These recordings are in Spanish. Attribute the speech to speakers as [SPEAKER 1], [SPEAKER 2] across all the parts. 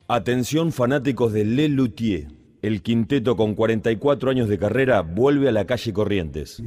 [SPEAKER 1] Atención fanáticos de Le Luthier. El quinteto con 44 años de carrera vuelve a la calle Corrientes.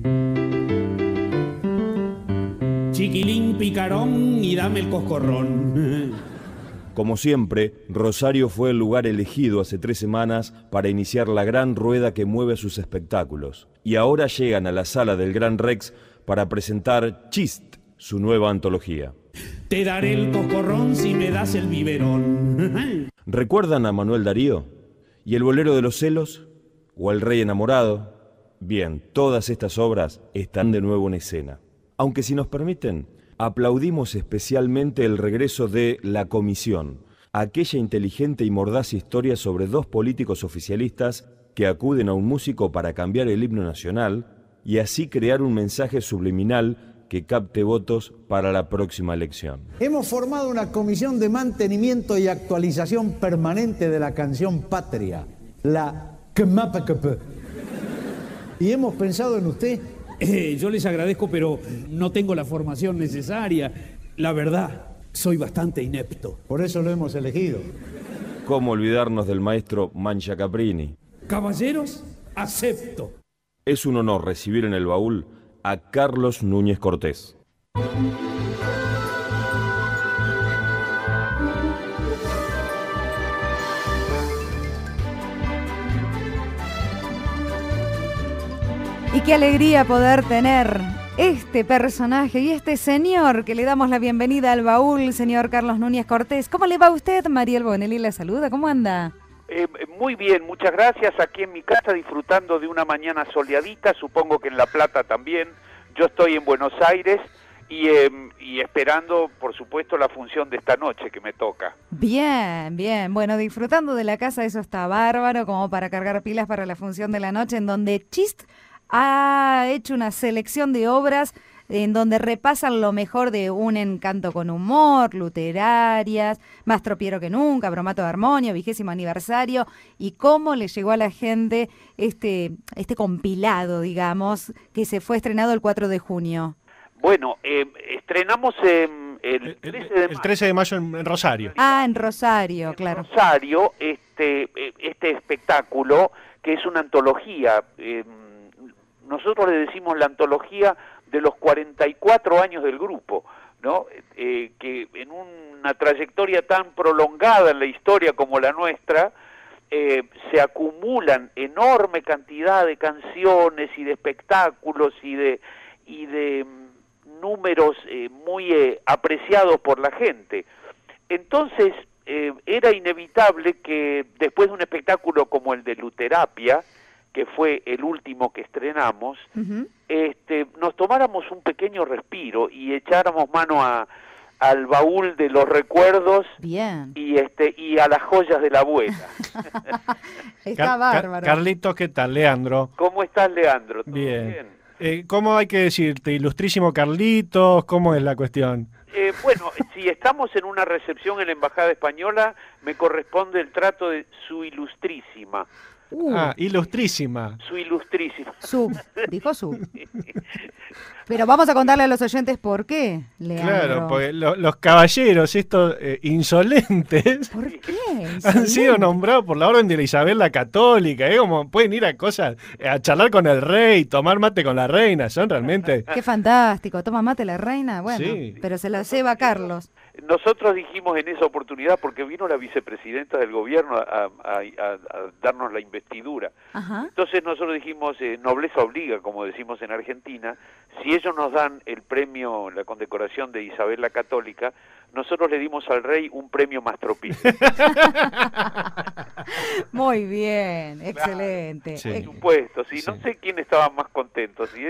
[SPEAKER 2] Chiquilín picarón y dame el coscorrón.
[SPEAKER 1] Como siempre, Rosario fue el lugar elegido hace 3 semanas para iniciar la gran rueda que mueve sus espectáculos. Y ahora llegan a la sala del Gran Rex para presentar Chist, su nueva antología.
[SPEAKER 2] Te daré el coscorrón si me das el biberón.
[SPEAKER 1] ¿Recuerdan a Manuel Darío? ¿Y el bolero de los celos? ¿O el rey enamorado? Bien, todas estas obras están de nuevo en escena. Aunque si nos permiten, aplaudimos especialmente el regreso de La Comisión, aquella inteligente y mordaz historia sobre 2 políticos oficialistas que acuden a un músico para cambiar el himno nacional y así crear un mensaje subliminal que capte votos para la próxima elección.
[SPEAKER 3] Hemos formado una comisión de mantenimiento y actualización permanente de la canción patria, la CMAPCP. Y hemos pensado en usted.
[SPEAKER 2] Yo les agradezco, pero no tengo la formación necesaria. La verdad, soy bastante inepto.
[SPEAKER 3] Por eso lo hemos elegido.
[SPEAKER 1] ¿Cómo olvidarnos del maestro Mancha Caprini?
[SPEAKER 2] Caballeros, acepto.
[SPEAKER 1] Es un honor recibir en el baúl a Carlos Núñez Cortés.
[SPEAKER 4] Y qué alegría poder tener este personaje y este señor que le damos la bienvenida al baúl, señor Carlos Núñez Cortés. ¿Cómo le va a usted? Mariel Bonelli la saluda. ¿Cómo anda?
[SPEAKER 5] Muy bien, muchas gracias. Aquí en mi casa disfrutando de una mañana soleadita, supongo que en La Plata también. Yo estoy en Buenos Aires y esperando, por supuesto, la función de esta noche que me toca.
[SPEAKER 4] Bien, bien. Bueno, disfrutando de la casa, eso está bárbaro, como para cargar pilas para la función de la noche, en donde Chist ha hecho una selección de obras en donde repasan lo mejor de Un encanto con humor, Luterarias, Más tropiero que nunca, Bromato de armonio, 20º aniversario, y cómo le llegó a la gente este compilado, digamos, que se fue estrenado el 4 de junio.
[SPEAKER 5] Bueno, estrenamos el
[SPEAKER 6] 13 de mayo en Rosario.
[SPEAKER 4] Ah, en Rosario, claro.
[SPEAKER 5] En Rosario, este espectáculo, que es una antología. Nosotros le decimos la antología de los 44 años del grupo, ¿no? Que en una trayectoria tan prolongada en la historia como la nuestra, se acumulan enorme cantidad de canciones y de espectáculos y de números muy apreciados por la gente. Entonces, era inevitable que después de un espectáculo como el de Luterapia, que fue el último que estrenamos, nos tomáramos un pequeño respiro y echáramos mano al baúl de los recuerdos.
[SPEAKER 4] Bien.
[SPEAKER 5] Y a las joyas de la abuela.
[SPEAKER 4] Está bárbaro.
[SPEAKER 6] Carlitos, ¿qué tal? Leandro.
[SPEAKER 5] ¿Cómo estás, Leandro? ¿Todo
[SPEAKER 6] bien? ¿Cómo hay que decirte? ¿Ilustrísimo Carlitos? ¿Cómo es la cuestión?
[SPEAKER 5] Bueno, si estamos en una recepción en la Embajada Española, me corresponde el trato de su ilustrísima.
[SPEAKER 6] Ilustrísima.
[SPEAKER 5] Su ilustrísima.
[SPEAKER 4] Dijo su. Pero vamos a contarle a los oyentes por qué, Leandro.
[SPEAKER 6] Claro, porque los caballeros, estos insolentes,
[SPEAKER 4] ¿por qué?
[SPEAKER 6] Han sido nombrados por la orden de la Isabel la Católica, como pueden ir a cosas, a charlar con el rey, tomar mate con la reina, son realmente...
[SPEAKER 4] Qué fantástico, toma mate la reina, bueno,
[SPEAKER 6] sí.
[SPEAKER 4] Pero se la lleva Carlos.
[SPEAKER 5] Nosotros dijimos en esa oportunidad, porque vino la vicepresidenta del gobierno a darnos la investidura.
[SPEAKER 4] Ajá.
[SPEAKER 5] Entonces nosotros dijimos, nobleza obliga, como decimos en Argentina, si ellos nos dan el premio, la condecoración de Isabel la Católica, nosotros le dimos al rey un premio Mastropí.
[SPEAKER 4] Muy bien, excelente.
[SPEAKER 5] Claro, por supuesto, sí, no sé quién estaba más contento. ¿Sí?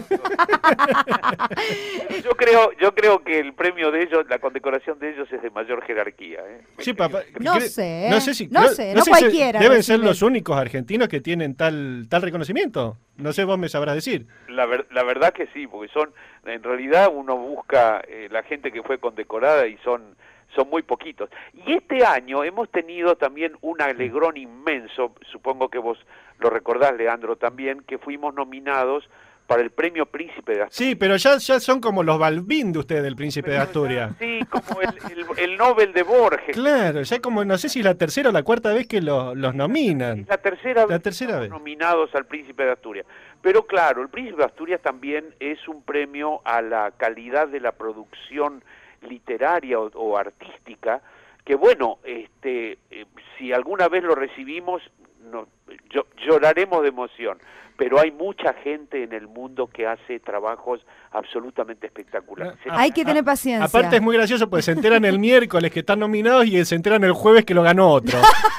[SPEAKER 5] yo creo que el premio de ellos, la condecoración de ellos es de mayor jerarquía.
[SPEAKER 6] Sí, papá.
[SPEAKER 4] No sé,
[SPEAKER 6] no
[SPEAKER 4] cualquiera.
[SPEAKER 6] Deben ser los únicos argentinos que tienen tal reconocimiento. No sé, vos me sabrás decir.
[SPEAKER 5] La verdad que sí, porque en realidad uno busca la gente que fue condecorada y son muy poquitos. Y este año hemos tenido también un alegrón inmenso, supongo que vos lo recordás, Leandro, también, que fuimos nominados para el premio Príncipe de Asturias.
[SPEAKER 6] Sí, pero ya son como los Balbín de ustedes del Príncipe de Asturias.
[SPEAKER 5] Sí, como el Nobel de Borges.
[SPEAKER 6] Claro, ya como, no sé si es la tercera o la cuarta vez que los nominan.
[SPEAKER 5] Es la tercera vez
[SPEAKER 6] tercera
[SPEAKER 5] que
[SPEAKER 6] vez.
[SPEAKER 5] estamos nominados al Príncipe de Asturias. Pero claro, el Príncipe de Asturias también es un premio a la calidad de la producción literaria o artística, que bueno, si alguna vez lo recibimos, lloraremos de emoción, pero hay mucha gente en el mundo que hace trabajos absolutamente espectaculares.
[SPEAKER 4] Hay que tener paciencia.
[SPEAKER 6] Aparte es muy gracioso, pues se enteran el miércoles que están nominados y se enteran el jueves que lo ganó otro.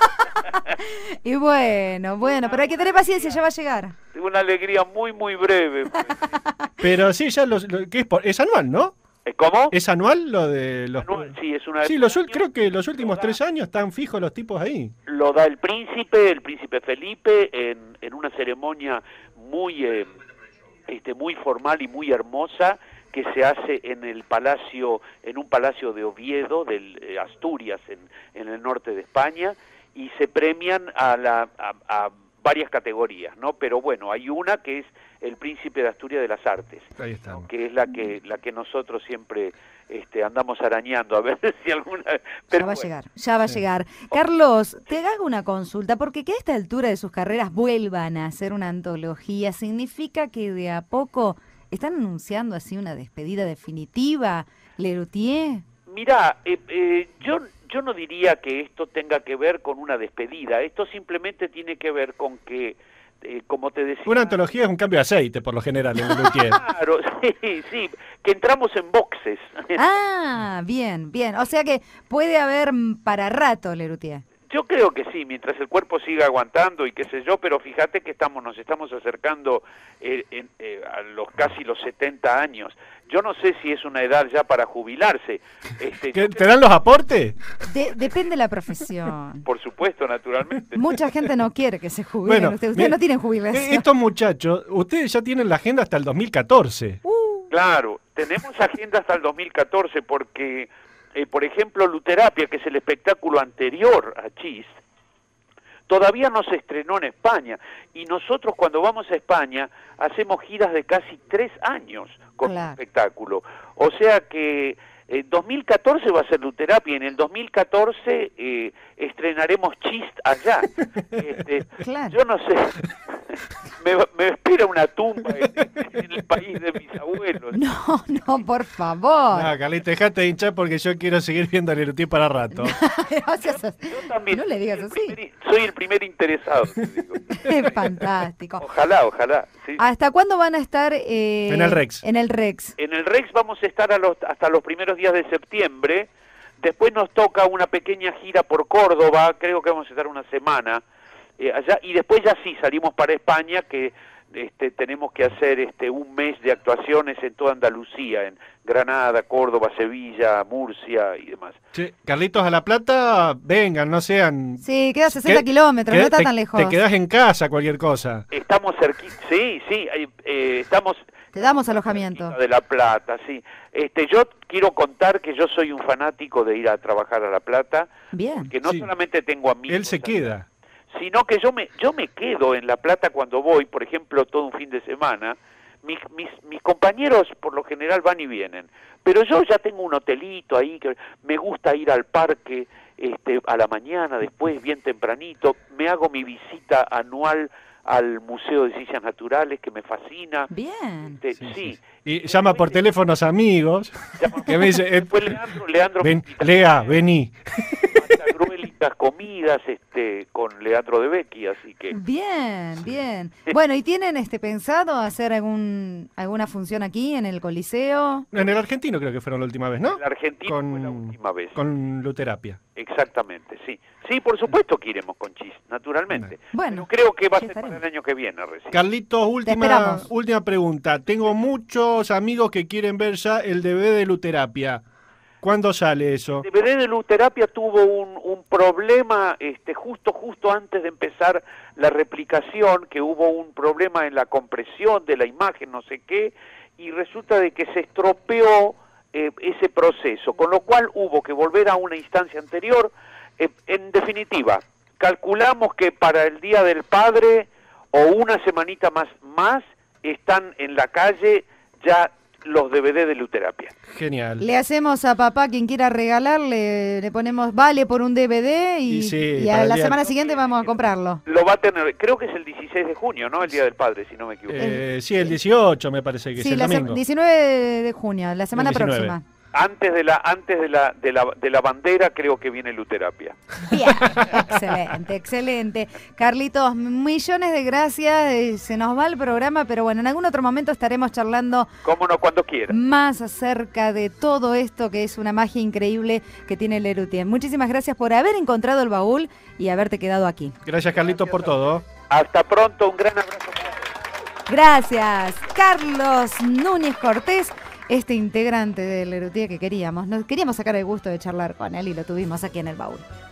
[SPEAKER 4] Y bueno, pero hay que tener paciencia, ya va a llegar.
[SPEAKER 5] Una alegría muy, muy breve.
[SPEAKER 6] Pero sí, ya ¿qué es anual, ¿no?
[SPEAKER 5] ¿Cómo?
[SPEAKER 6] ¿Es anual lo de los...?
[SPEAKER 5] Sí, es una...
[SPEAKER 6] Sí, creo que los últimos 3 años están fijos los tipos ahí.
[SPEAKER 5] Lo da el príncipe Felipe, en una ceremonia muy formal y muy hermosa que se hace en un palacio de Oviedo, de Asturias, en el norte de España, y se premian a varias categorías, ¿no? Pero bueno, hay una que es el Príncipe de Asturias de las Artes,
[SPEAKER 6] ahí estamos,
[SPEAKER 5] ¿no? Que es la que nosotros siempre andamos arañando a ver si alguna... Pero
[SPEAKER 4] ya va a llegar. Carlos, te hago una consulta, porque que a esta altura de sus carreras vuelvan a hacer una antología, ¿significa que de a poco están anunciando así una despedida definitiva, Lerutier?
[SPEAKER 5] Mirá, yo no diría que esto tenga que ver con una despedida, esto simplemente tiene que ver con que, como te decía...
[SPEAKER 6] Una antología es un cambio de aceite, por lo general, en Lerutier.
[SPEAKER 5] Claro, sí, que entramos en boxes.
[SPEAKER 4] Ah, bien, o sea que puede haber para rato, Lerutier.
[SPEAKER 5] Yo creo que sí, mientras el cuerpo siga aguantando y qué sé yo, pero fíjate que nos estamos acercando a casi los 70 años. Yo no sé si es una edad ya para jubilarse.
[SPEAKER 6] ¿Te dan los aportes?
[SPEAKER 4] Depende de la profesión.
[SPEAKER 5] Por supuesto, naturalmente.
[SPEAKER 4] Mucha gente no quiere que se jubilen.
[SPEAKER 6] Bueno,
[SPEAKER 4] ustedes no tienen jubilación.
[SPEAKER 6] Estos muchachos, ustedes ya tienen la agenda hasta el 2014.
[SPEAKER 5] Claro, tenemos agenda hasta el 2014 porque... por ejemplo, Luterapia, que es el espectáculo anterior a Chist, todavía no se estrenó en España. Y nosotros cuando vamos a España hacemos giras de casi 3 años con el espectáculo. O sea que 2014 va a ser Luterapia y en el 2014 estrenaremos Chist allá.
[SPEAKER 4] Claro.
[SPEAKER 5] Yo no sé, me espera una tumba en el país de mis abuelos.
[SPEAKER 4] No, por favor.
[SPEAKER 6] No, Carlito, dejate de hinchar porque yo quiero seguir viendo a Lerutier para rato.
[SPEAKER 5] Yo también.
[SPEAKER 4] No le digas así.
[SPEAKER 5] Soy el primer interesado, te digo.
[SPEAKER 4] Es fantástico.
[SPEAKER 5] Ojalá. Sí.
[SPEAKER 4] ¿Hasta cuándo van a estar en
[SPEAKER 6] el Rex?
[SPEAKER 4] En el Rex.
[SPEAKER 5] En el Rex vamos a estar hasta los primeros días de septiembre. Después nos toca una pequeña gira por Córdoba, creo que vamos a estar una semana allá, y después ya sí salimos para España, que tenemos que hacer un mes de actuaciones en toda Andalucía, en Granada, Córdoba, Sevilla, Murcia y demás.
[SPEAKER 6] Sí, Carlitos, a La Plata, vengan, no sean...
[SPEAKER 4] Sí, queda 60 kilómetros, no está tan lejos.
[SPEAKER 6] Te quedás en casa, cualquier cosa.
[SPEAKER 5] Estamos cerquita, sí, estamos...
[SPEAKER 4] Te damos alojamiento.
[SPEAKER 5] De La Plata, sí. Yo quiero contar que yo soy un fanático de ir a trabajar a La Plata.
[SPEAKER 4] Bien.
[SPEAKER 5] Que no solamente tengo amigos...
[SPEAKER 6] Él se queda.
[SPEAKER 5] Sino que yo me quedo en La Plata cuando voy, por ejemplo, todo un fin de semana. Mis compañeros por lo general van y vienen, pero yo ya tengo un hotelito ahí, que me gusta ir al parque a la mañana, después bien tempranito, me hago mi visita anual al Museo de Ciencias Naturales, que me fascina.
[SPEAKER 4] Bien.
[SPEAKER 5] Sí.
[SPEAKER 6] Y llama por teléfono a amigos, que me dice,
[SPEAKER 5] después Leandro
[SPEAKER 6] Lea, vení.
[SPEAKER 5] Gruelitas comidas con Leandro de Becchi, así que...
[SPEAKER 4] Bien. Bueno, ¿y tienen pensado hacer alguna función aquí en el Coliseo?
[SPEAKER 6] En el Argentino creo que fueron la última vez, ¿no?
[SPEAKER 5] El Argentino fue la última vez.
[SPEAKER 6] Con Luterapia.
[SPEAKER 5] Exactamente, sí. Sí, por supuesto que iremos con Chist, naturalmente.
[SPEAKER 4] Bueno,
[SPEAKER 5] pero creo que va a ser para el año que viene recién.
[SPEAKER 6] Carlitos, última pregunta. Tengo muchos amigos que quieren ver ya el DVD de Luterapia. ¿Cuándo sale eso?
[SPEAKER 5] El DVD de Luterapia tuvo un problema justo antes de empezar la replicación, que hubo un problema en la compresión de la imagen, no sé qué, y resulta de que se estropeó ese proceso, con lo cual hubo que volver a una instancia anterior. En definitiva, calculamos que para el Día del Padre o una semanita más están en la calle ya los DVD de Luterapia.
[SPEAKER 6] Genial.
[SPEAKER 4] Le hacemos a papá, quien quiera regalarle, le ponemos vale por un DVD y
[SPEAKER 6] para
[SPEAKER 4] a
[SPEAKER 6] el
[SPEAKER 4] la
[SPEAKER 6] día-
[SPEAKER 4] semana siguiente vamos a comprarlo.
[SPEAKER 5] Lo va a tener, creo que es el 16 de junio, ¿no? El Día del Padre, si no me equivoco.
[SPEAKER 6] Sí, el 18 me parece que
[SPEAKER 4] Sí,
[SPEAKER 6] es el domingo.
[SPEAKER 4] 19 de junio, la semana
[SPEAKER 6] 19.
[SPEAKER 4] próxima.
[SPEAKER 5] Antes de la bandera creo que viene Luterapia.
[SPEAKER 4] Bien, excelente, excelente. Carlitos, millones de gracias. Se nos va el programa, pero bueno, en algún otro momento estaremos charlando
[SPEAKER 5] Cómo no, cuando quiera.
[SPEAKER 4] más acerca de todo esto que es una magia increíble que tiene Lerutien. Muchísimas gracias por haber encontrado el baúl y haberte quedado aquí.
[SPEAKER 6] Gracias, Carlitos, por todo.
[SPEAKER 5] Hasta pronto, un gran abrazo.
[SPEAKER 4] Gracias, Carlos Núñez Cortés, este integrante de Lerutien que queríamos. Nos queríamos sacar el gusto de charlar con él y lo tuvimos aquí en el baúl.